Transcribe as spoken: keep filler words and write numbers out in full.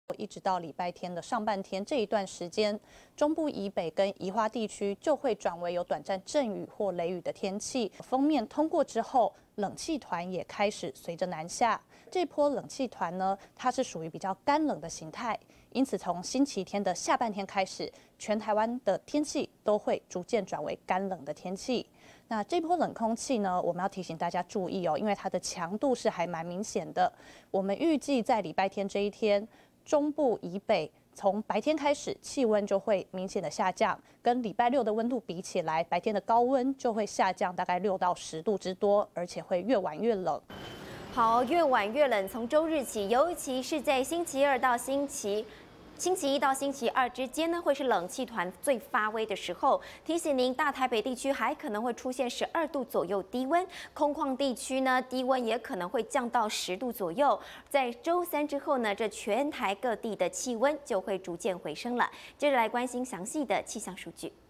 一直到礼拜天的上半天这一段时间，中部以北跟宜花地区就会转为有短暂阵雨或雷雨的天气。锋面通过之后，冷气团也开始随着南下。这波冷气团呢，它是属于比较干冷的形态，因此从星期天的下半天开始，全台湾的天气都会逐渐转为干冷的天气。那这波冷空气呢，我们要提醒大家注意哦，因为它的强度是还蛮明显的。我们预计在礼拜天这一天，中部以北从白天开始，气温就会明显的下降，跟礼拜六的温度比起来，白天的高温就会下降大概六到十度之多，而且会越晚越冷。 好，越晚越冷，从周日起，尤其是在星期二到星期。星期一到星期二之间呢，会是冷气团最发威的时候。提醒您，大台北地区还可能会出现十二度左右低温，空旷地区呢，低温也可能会降到十度左右。在周三之后呢，这全台各地的气温就会逐渐回升了。接着来关心详细的气象数据。